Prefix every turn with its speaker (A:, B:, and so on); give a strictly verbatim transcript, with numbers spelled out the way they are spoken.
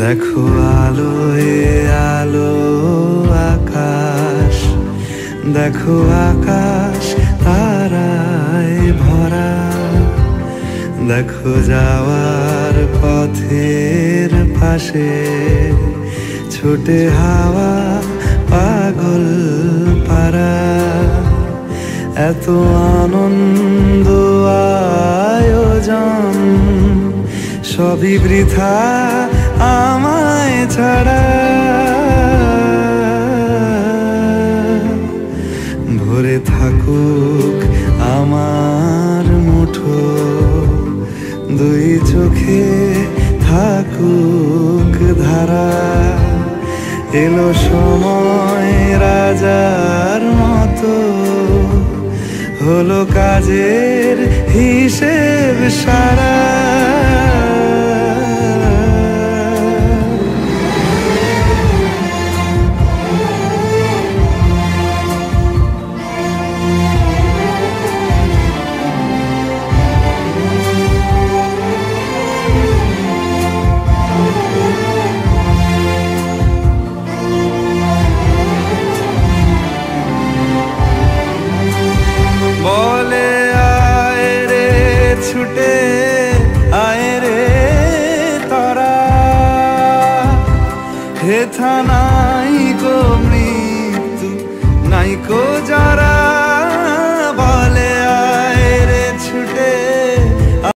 A: দেখো আলোয় আলো আকাশ, দেখো আকাশ তারায় ভরা, দেখো যাওয়ার পথের পাশে ছুটে হাওয়া পাগল পারা। এত আনন্দ আয়োজন সবই বৃথা আমায় ছাড়া। ভরে থাকুক আমার মুঠো, দুই চোখে থাকুক ধারা। এলো সময় রাজার মতো, হলো কাজের হিসেব সারা। বলে আয় রে ছুটে আয় রে তারা, হেথা নাই কো মৃত্যু নাই কো যারা।